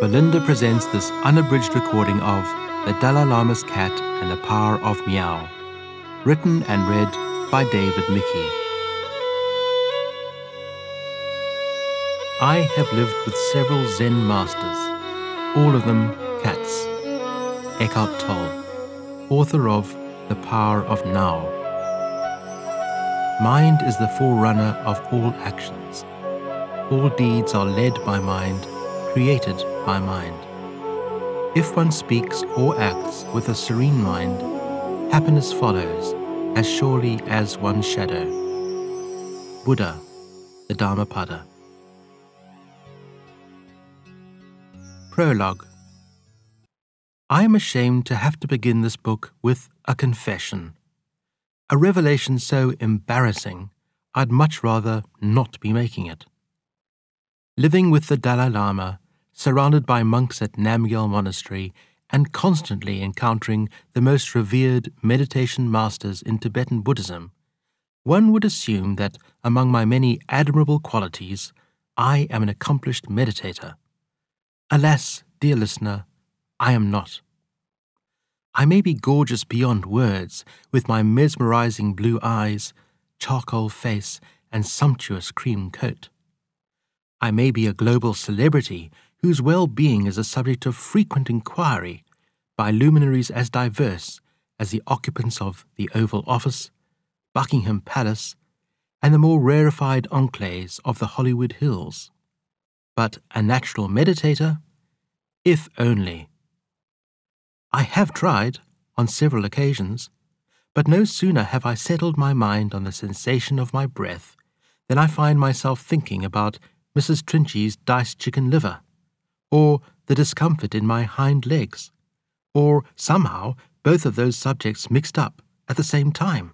Bolinda presents this unabridged recording of The Dalai Lama's Cat and the Power of Meow, written and read by David Michie. I have lived with several Zen masters, all of them cats. Eckhart Tolle, author of The Power of Now. Mind is the forerunner of all actions. All deeds are led by mind, created by mind. If one speaks or acts with a serene mind, happiness follows as surely as one's shadow. Buddha, the Dhammapada. Prologue. I am ashamed to have to begin this book with a confession. A revelation so embarrassing, I'd much rather not be making it. Living with the Dalai Lama, surrounded by monks at Namgyal Monastery, and constantly encountering the most revered meditation masters in Tibetan Buddhism, one would assume that among my many admirable qualities, I am an accomplished meditator. Alas, dear listener, I am not. I may be gorgeous beyond words, with my mesmerizing blue eyes, charcoal face, and sumptuous cream coat. I may be a global celebrity whose well-being is a subject of frequent inquiry by luminaries as diverse as the occupants of the Oval Office, Buckingham Palace, and the more rarefied enclaves of the Hollywood Hills. But a natural meditator? If only. I have tried, on several occasions, but no sooner have I settled my mind on the sensation of my breath than I find myself thinking about Mrs. Trinchie's diced chicken liver, or the discomfort in my hind legs, or somehow both of those subjects mixed up at the same time.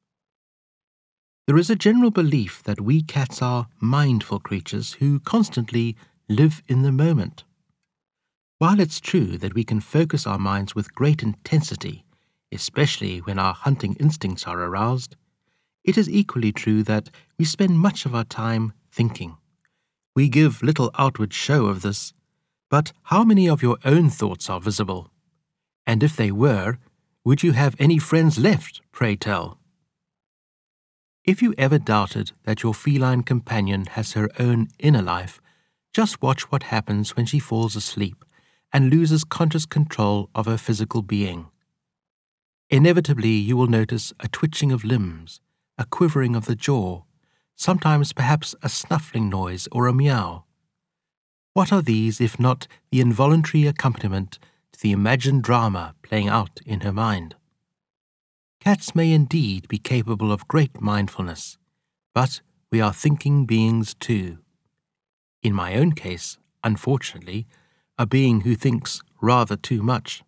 There is a general belief that we cats are mindful creatures who constantly live in the moment. While it's true that we can focus our minds with great intensity, especially when our hunting instincts are aroused, it is equally true that we spend much of our time thinking. We give little outward show of this, but how many of your own thoughts are visible? And if they were, would you have any friends left, pray tell? If you ever doubted that your feline companion has her own inner life, just watch what happens when she falls asleep and loses conscious control of her physical being. Inevitably, you will notice a twitching of limbs, a quivering of the jaw, sometimes perhaps a snuffling noise or a meow. What are these if not the involuntary accompaniment to the imagined drama playing out in her mind? Cats may indeed be capable of great mindfulness, but we are thinking beings too. In my own case, unfortunately, a being who thinks rather too much.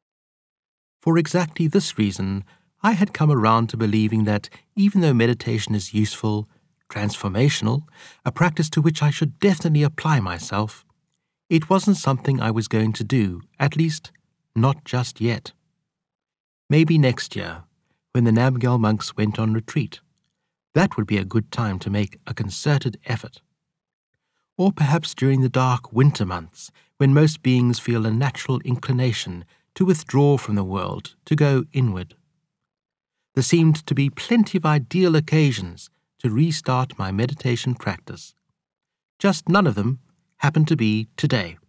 For exactly this reason, I had come around to believing that even though meditation is useful, transformational, a practice to which I should definitely apply myself, it wasn't something I was going to do, at least not just yet. Maybe next year, when the Namgyal monks went on retreat, that would be a good time to make a concerted effort. Or perhaps during the dark winter months, when most beings feel a natural inclination to withdraw from the world, to go inward. There seemed to be plenty of ideal occasions to restart my meditation practice. Just none of them happened to be today.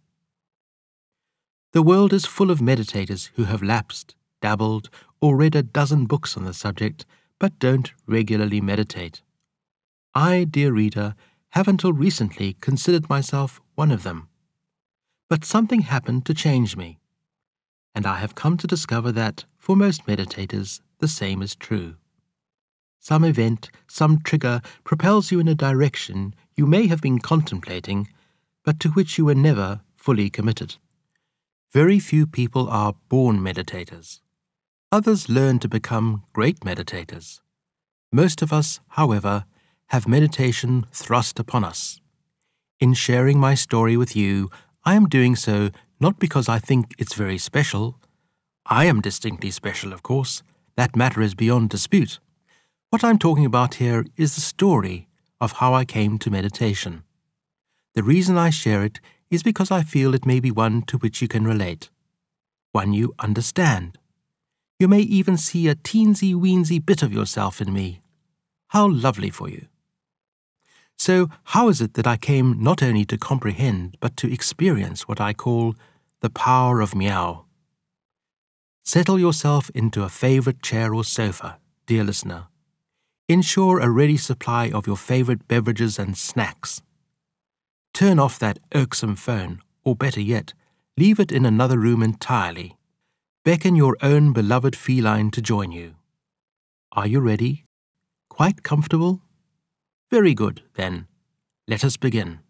The world is full of meditators who have lapsed, dabbled, or read a dozen books on the subject, but don't regularly meditate. I, dear reader, have until recently considered myself one of them. But something happened to change me, and I have come to discover that, for most meditators, the same is true. Some event, some trigger propels you in a direction you may have been contemplating, but to which you were never fully committed. Very few people are born meditators. Others learn to become great meditators. Most of us, however, have meditation thrust upon us. In sharing my story with you, I am doing so not because I think it's very special. I am distinctly special, of course. That matter is beyond dispute. What I'm talking about here is the story of how I came to meditation. The reason I share it is because I feel it may be one to which you can relate, one you understand. You may even see a teensy-weensy bit of yourself in me. How lovely for you. So how is it that I came not only to comprehend but to experience what I call the power of Meow? Settle yourself into a favourite chair or sofa, dear listener. Ensure a ready supply of your favourite beverages and snacks. Turn off that irksome phone, or better yet, leave it in another room entirely. Beckon your own beloved feline to join you. Are you ready? Quite comfortable? Very good, then. Let us begin.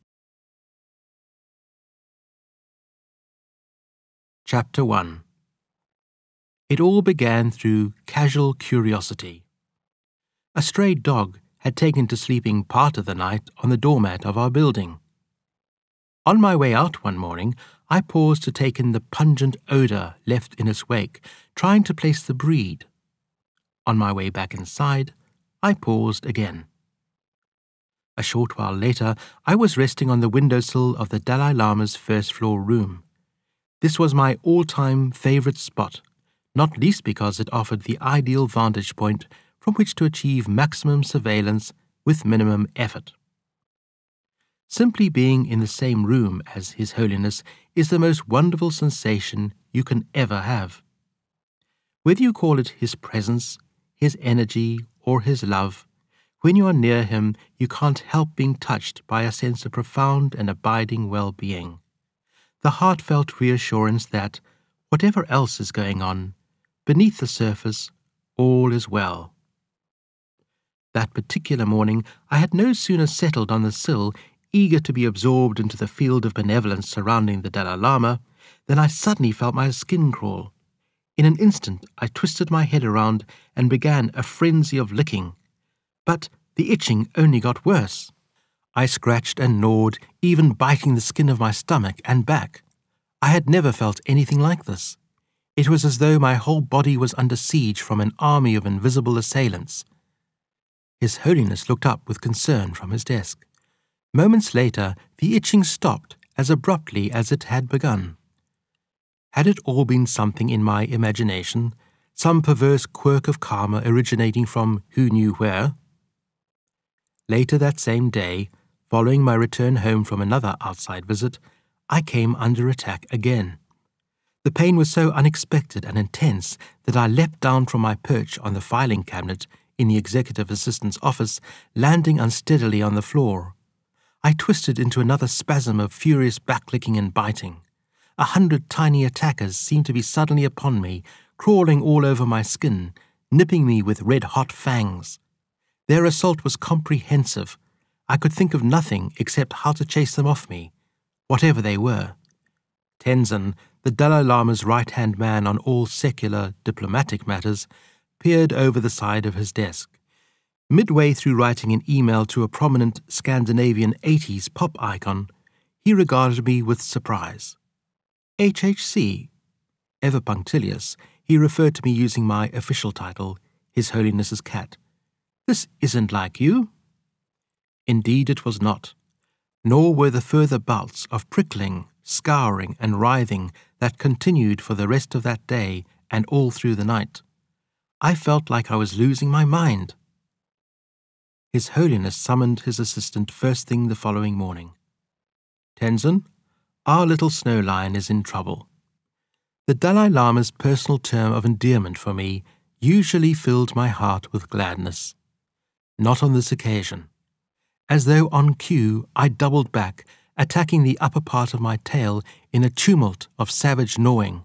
Chapter 1. It all began through casual curiosity. A stray dog had taken to sleeping part of the night on the doormat of our building. On my way out one morning, I paused to take in the pungent odour left in its wake, trying to place the breed. On my way back inside, I paused again. A short while later, I was resting on the windowsill of the Dalai Lama's first-floor room. This was my all-time favourite spot, not least because it offered the ideal vantage point from which to achieve maximum surveillance with minimum effort. Simply being in the same room as His Holiness is the most wonderful sensation you can ever have. Whether you call it His presence, His energy, or His love, when you are near Him, you can't help being touched by a sense of profound and abiding well-being. The heartfelt reassurance that, whatever else is going on, beneath the surface, all is well. That particular morning, I had no sooner settled on the sill, eager to be absorbed into the field of benevolence surrounding the Dalai Lama, than I suddenly felt my skin crawl. In an instant, I twisted my head around and began a frenzy of licking. But the itching only got worse. I scratched and gnawed, even biting the skin of my stomach and back. I had never felt anything like this. It was as though my whole body was under siege from an army of invisible assailants. His Holiness looked up with concern from his desk. Moments later, the itching stopped as abruptly as it had begun. Had it all been something in my imagination, some perverse quirk of karma originating from who knew where? Later that same day, following my return home from another outside visit, I came under attack again. The pain was so unexpected and intense that I leapt down from my perch on the filing cabinet in the executive assistant's office, landing unsteadily on the floor. I twisted into another spasm of furious backlicking and biting. 100 tiny attackers seemed to be suddenly upon me, crawling all over my skin, nipping me with red-hot fangs. Their assault was comprehensive. I could think of nothing except how to chase them off me, whatever they were. Tenzin, the Dalai Lama's right-hand man on all secular, diplomatic matters, peered over the side of his desk. Midway through writing an email to a prominent Scandinavian 80s pop icon, he regarded me with surprise. HHC. Ever punctilious, he referred to me using my official title, His Holiness's Cat. This isn't like you. Indeed it was not. Nor were the further bouts of prickling, scouring, and writhing that continued for the rest of that day and all through the night. I felt like I was losing my mind. His Holiness summoned his assistant first thing the following morning. Tenzin, our little snow lion is in trouble. The Dalai Lama's personal term of endearment for me usually filled my heart with gladness. Not on this occasion. As though on cue, I doubled back, attacking the upper part of my tail in a tumult of savage gnawing.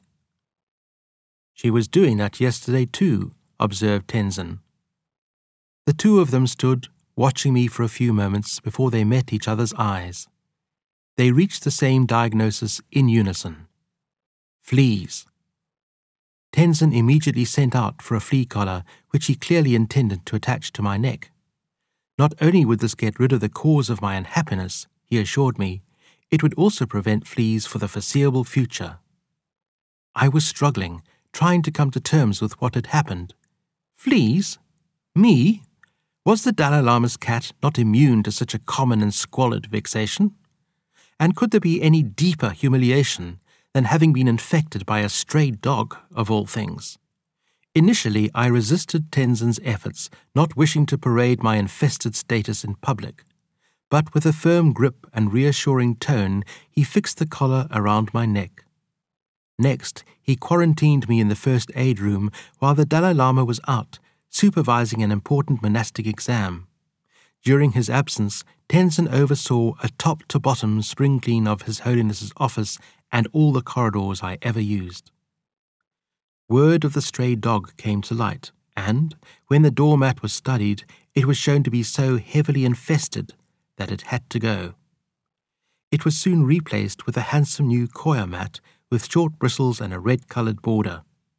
She was doing that yesterday too, observed Tenzin. The two of them stood, watching me for a few moments before they met each other's eyes. They reached the same diagnosis in unison. Fleas. Tenzin immediately sent out for a flea collar, which he clearly intended to attach to my neck. Not only would this get rid of the cause of my unhappiness, he assured me, it would also prevent fleas for the foreseeable future. I was struggling, trying to come to terms with what had happened. Fleas? Me? Was the Dalai Lama's cat not immune to such a common and squalid vexation? And could there be any deeper humiliation than having been infected by a stray dog, of all things? Initially, I resisted Tenzin's efforts, not wishing to parade my infested status in public. But with a firm grip and reassuring tone, he fixed the collar around my neck. Next, he quarantined me in the first aid room while the Dalai Lama was out, supervising an important monastic exam. During his absence, Tenzin oversaw a top-to-bottom spring clean of His Holiness's office and all the corridors I ever used. Word of the stray dog came to light, and, when the doormat was studied, it was shown to be so heavily infested that it had to go. It was soon replaced with a handsome new koya mat with short bristles and a red-coloured border.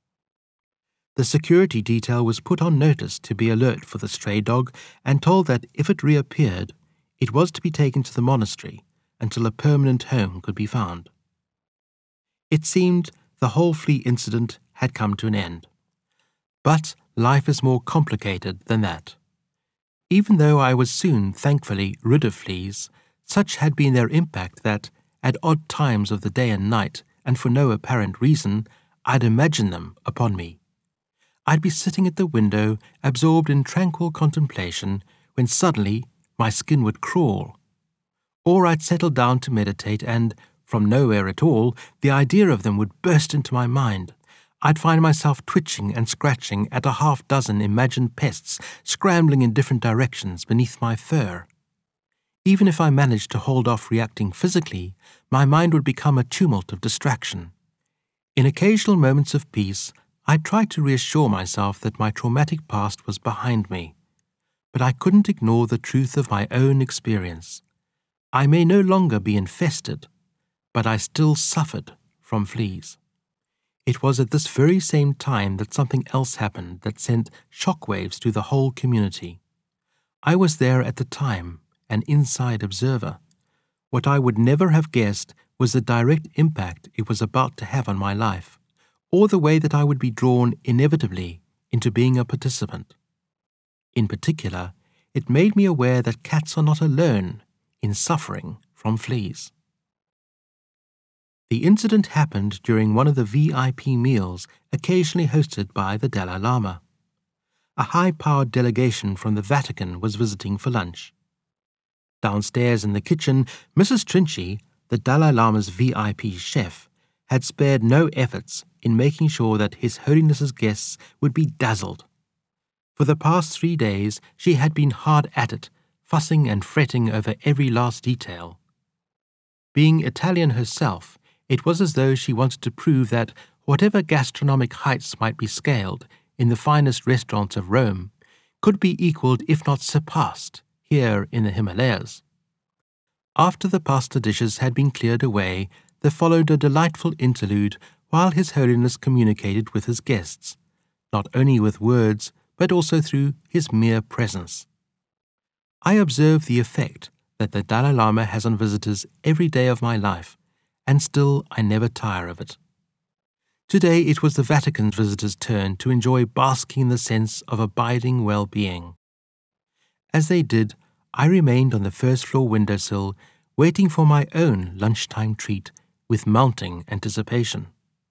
The security detail was put on notice to be alert for the stray dog and told that if it reappeared, it was to be taken to the monastery until a permanent home could be found. It seemed the whole flea incident had come to an end. But life is more complicated than that. Even though I was soon, thankfully, rid of fleas, such had been their impact that, at odd times of the day and night, and for no apparent reason, I'd imagine them upon me. I'd be sitting at the window, absorbed in tranquil contemplation, when suddenly my skin would crawl. Or I'd settle down to meditate and, from nowhere at all, the idea of them would burst into my mind. I'd find myself twitching and scratching at a half-dozen imagined pests scrambling in different directions beneath my fur. Even if I managed to hold off reacting physically, my mind would become a tumult of distraction. In occasional moments of peace, I tried to reassure myself that my traumatic past was behind me, but I couldn't ignore the truth of my own experience. I may no longer be infested, but I still suffered from fleas. It was at this very same time that something else happened that sent shockwaves through the whole community. I was there at the time, an inside observer. What I would never have guessed was the direct impact it was about to have on my life, or the way that I would be drawn inevitably into being a participant. In particular, it made me aware that cats are not alone in suffering from fleas. The incident happened during one of the VIP meals occasionally hosted by the Dalai Lama. A high-powered delegation from the Vatican was visiting for lunch. Downstairs in the kitchen, Mrs. Trinchi, the Dalai Lama's VIP chef, had spared no efforts in making sure that His Holiness's guests would be dazzled. For the past 3 days, she had been hard at it, fussing and fretting over every last detail. Being Italian herself, it was as though she wanted to prove that whatever gastronomic heights might be scaled in the finest restaurants of Rome could be equaled if not surpassed here in the Himalayas. After the pasta dishes had been cleared away, there followed a delightful interlude while His Holiness communicated with his guests, not only with words but also through his mere presence. I observed the effect that the Dalai Lama has on visitors every day of my life, and still I never tire of it. Today it was the Vatican's visitors' turn to enjoy basking in the sense of abiding well-being. As they did, I remained on the first-floor windowsill, waiting for my own lunchtime treat with mounting anticipation.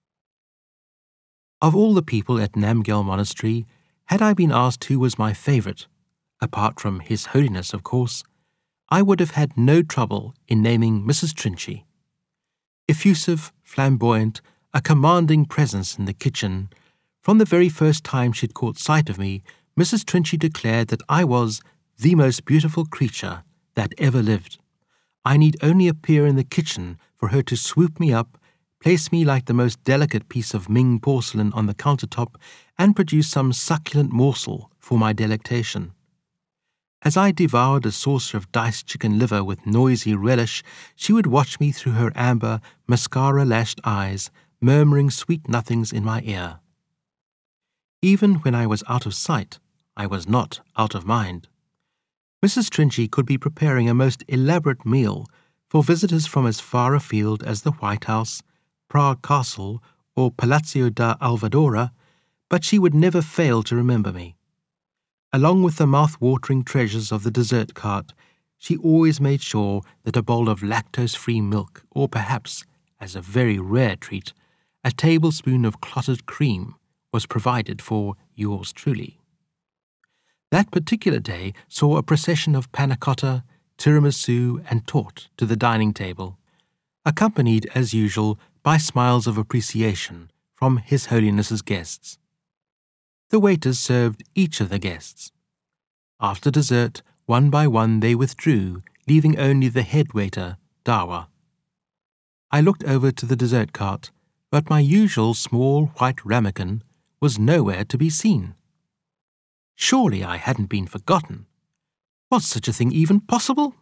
Of all the people at Namgyal Monastery, had I been asked who was my favourite, apart from His Holiness, of course, I would have had no trouble in naming Mrs. Trinchi. Effusive, flamboyant, a commanding presence in the kitchen, from the very first time she'd caught sight of me, Mrs. Trinchi declared that I was the most beautiful creature that ever lived. I need only appear in the kitchen for her to swoop me up, place me like the most delicate piece of Ming porcelain on the countertop, and produce some succulent morsel for my delectation. As I devoured a saucer of diced chicken liver with noisy relish, she would watch me through her amber, mascara-lashed eyes, murmuring sweet nothings in my ear. Even when I was out of sight, I was not out of mind. Mrs. Trinchi could be preparing a most elaborate meal for visitors from as far afield as the White House, Prague Castle, or Palazzo da Alvadora, but she would never fail to remember me. Along with the mouth-watering treasures of the dessert cart, she always made sure that a bowl of lactose-free milk, or perhaps, as a very rare treat, a tablespoon of clotted cream, was provided for yours truly. That particular day saw a procession of panna cotta, tiramisu, and torte to the dining table, accompanied, as usual, by smiles of appreciation from His Holiness's guests. The waiters served each of the guests. After dessert, one by one they withdrew, leaving only the head waiter, Dawa. I looked over to the dessert cart, but my usual small white ramekin was nowhere to be seen. Surely I hadn't been forgotten. Was such a thing even possible?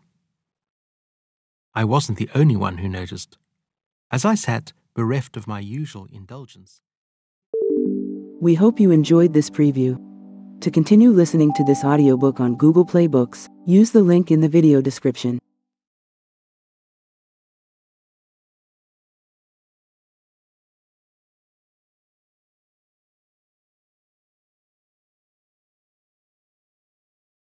I wasn't the only one who noticed. As I sat, bereft of my usual indulgence. We hope you enjoyed this preview. To continue listening to this audiobook on Google Play Books, use the link in the video description.